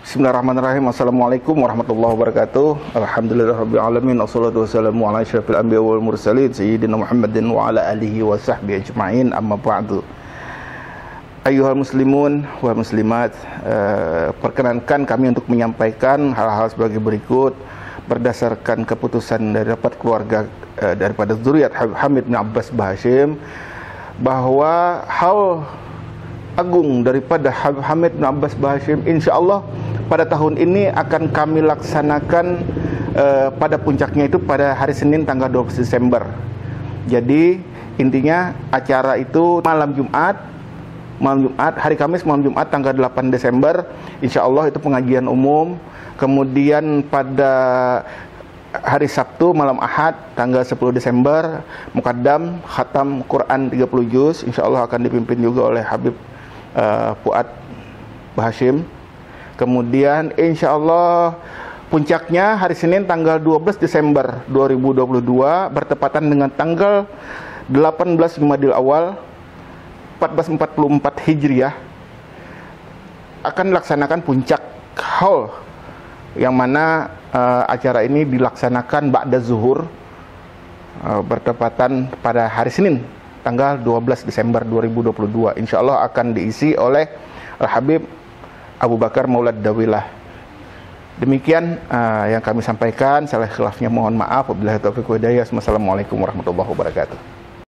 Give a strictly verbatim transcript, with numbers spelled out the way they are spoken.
Bismillahirrahmanirrahim. Assalamualaikum warahmatullahi wabarakatuh. Alhamdulillahirabbil alamin. Wassalatu wassalamu ala asyrafil anbiya wal mursalin sayyidina Muhammadin wa ala alihi wa sahbihi ajma'in. Amma ba'du. Ayyuhal muslimun wa muslimat, uh, perkenankan kami untuk menyampaikan hal-hal sebagai berikut berdasarkan keputusan dari rapat keluarga uh, daripada zuriat Hamid bin Abbas Bahashim, bahwa hal agung daripada Hamid bin Abbas Bahashim insyaallah pada tahun ini akan kami laksanakan uh, pada puncaknya itu pada hari Senin tanggal dua belas Desember. Jadi intinya acara itu malam Jumat, malam Jumat, hari Kamis malam Jumat tanggal delapan Desember, insyaallah itu pengajian umum. Kemudian pada hari Sabtu malam Ahad tanggal sepuluh Desember muqaddam khatam Quran tiga puluh juz, insyaallah akan dipimpin juga oleh Habib uh, Fuad Bahashim. Kemudian insyaallah puncaknya hari Senin tanggal dua belas Desember dua ribu dua puluh dua bertepatan dengan tanggal delapan belas Jumadil Awal seribu empat ratus empat puluh empat Hijriah akan dilaksanakan puncak haul, yang mana uh, acara ini dilaksanakan ba'da zuhur uh, bertepatan pada hari Senin tanggal dua belas Desember dua ribu dua puluh dua. Insyaallah akan diisi oleh Al-Habib Abu Bakar Maulad Dawilah. Demikian uh, yang kami sampaikan. Salah khilafnya mohon maaf. Wabillahi taufiq wa hidayah. Wassalamualaikum warahmatullahi wabarakatuh.